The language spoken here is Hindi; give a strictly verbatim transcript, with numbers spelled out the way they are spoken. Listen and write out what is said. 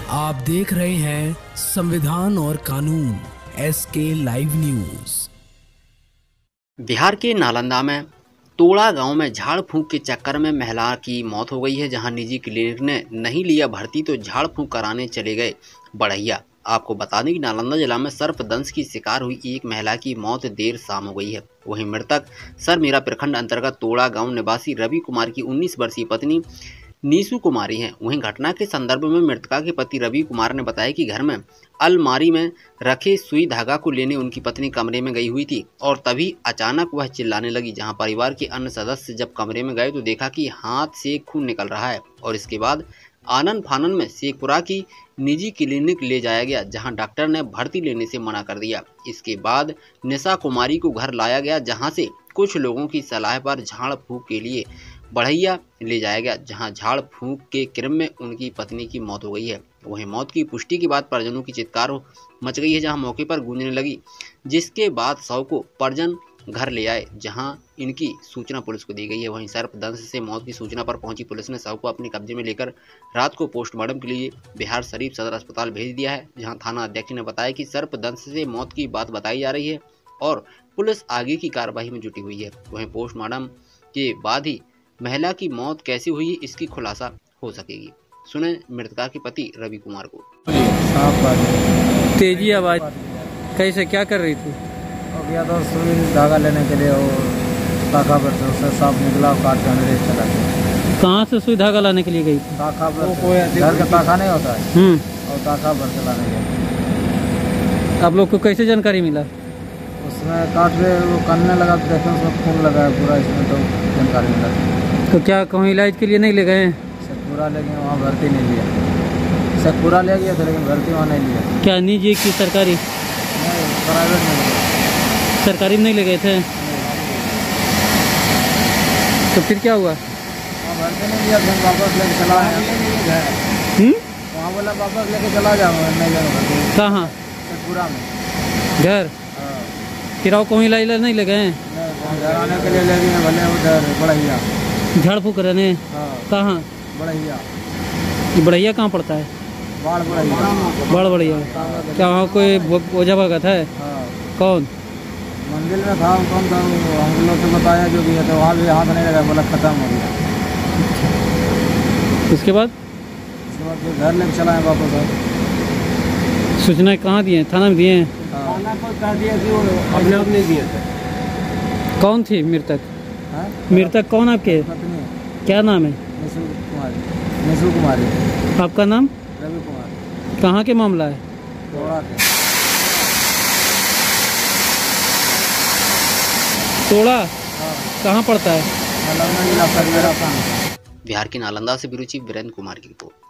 आप देख रहे हैं संविधान और कानून एस के लाइव न्यूज। बिहार के नालंदा में तोड़ा गांव में झाड़ फूंक के चक्कर में महिला की मौत हो गई है। जहां निजी क्लिनिक ने नहीं लिया भर्ती तो झाड़ फूंक कराने चले गए बढ़ैया। आपको बता दें कि नालंदा जिला में सर्पदंश की शिकार हुई एक महिला की मौत देर शाम हो गई है। वहीं मृतक सरमेरा प्रखंड अंतर्गत तोड़ा गांव निवासी रवि कुमार की उन्नीस वर्षीय पत्नी नीसू कुमारी हैं। वहीं घटना के संदर्भ में मृतका के पति रवि कुमार ने बताया कि घर में अलमारी में रखे सुई धागा को लेने उनकी पत्नी कमरे में गई हुई थी और तभी अचानक वह चिल्लाने लगी। जहां परिवार के अन्य सदस्य जब कमरे में गए तो देखा कि हाथ से खून निकल रहा है और इसके बाद आनन फानन में शेखपुरा की निजी क्लिनिक ले जाया गया, जहां डॉक्टर ने भर्ती लेने से मना कर दिया। इसके बाद निशा कुमारी को घर लाया गया, जहां से कुछ लोगों की सलाह पर झाड़ फूंक के लिए बढ़ैया ले जाया गया, जहां झाड़ फूंक के क्रम में उनकी पत्नी की मौत हो गई है। वहीं मौत की पुष्टि के बाद परिजनों की चित्कार मच गई है, जहां मौके पर गूंजने लगी, जिसके बाद शव को परिजन घर ले आए, जहां इनकी सूचना पुलिस को दी गई है। वहीं सर्पदंश से मौत की सूचना पर पहुंची पुलिस ने शव को अपने कब्जे में लेकर रात को पोस्टमार्टम के लिए बिहार शरीफ सदर अस्पताल भेज दिया है, जहां थाना अध्यक्ष ने बताया कि सर्पदंश से मौत की बात बताई जा रही है और पुलिस आगे की कार्रवाई में जुटी हुई है। वहीं पोस्टमार्टम के बाद ही महिला की मौत कैसे हुई इसकी खुलासा हो सकेगी। सुने मृतका के पति रवि कुमार को। तेजी आवाज कैसे क्या कर रही थी? गया तो सुई धागा लेने के लिए और ताका पर से उससे सांप निकला और काट के अंदर चला गया। कहाँ से सुई धागा लाने के लिए गई थी? ताका पर घर का ताका नहीं होता है हम्म और ताका पर से लाने गया। आप लोग को कैसे जानकारी मिला? उसमें काट के वो करने लगा तो देखे उसमें खून लगा है पूरा, इसमें तो जानकारी मिला। तो क्या कहूँ इलाज के लिए नहीं ले गए? शेखपुरा ले गए, वहाँ भर्ती नहीं लिया। शेखपुरा ले गया था लेकिन भर्ती वहाँ नहीं लिया। क्या निजी की सरकारी? नहीं, प्राइवेट में लिया। सरकारी में नहीं ले गए थे? तो फिर क्या हुआ? वहाँ भर्ती नहीं लिया, फिर वापस लेके चला आया। हम्म वहाँ बोला वापस लेके चला जाऊँगा, नहीं जाऊँगा। कहाँ? शेखपुरा में घर। फिर आओ कहीं इलाज नहीं ले गए? घर आने के लिए ले गए भले उधर बढ़ैया झाड़ फूक रहने। कहाँ? बढ़ैया। ये बढ़ैया कहाँ पड़ता है? बाढ़ बढ़ैया। बाढ़ बढ़ैया। क्या वहाँ कोई ओझा भगत है? कौन? मंदिर में था, कौन था हम लोग को बताया जो भी है, तो वहाँ भी हाथ नहीं लगा, बोला खत्म हो गया। उसके बाद उसके बाद फिर घर लेके चला है वापस। सूचना कहाँ दिए? थाना में दिए? थाना को कह दिया कि वो अपने आप नहीं दिए थे। कौन थी मृतक? मृतक कौन आपके? पत्नी। क्या नाम है? नीसू कुमारी। नीसू कुमारी। आपका नाम? रवि कुमार। कहाँ के मामला है? तोड़ा के। तोड़ा कहाँ पड़ता है? नालंदा जिला सरमेरा। बिहार के नालंदा से ब्यूरो चीफ वीरेंद्र कुमार की रिपोर्ट।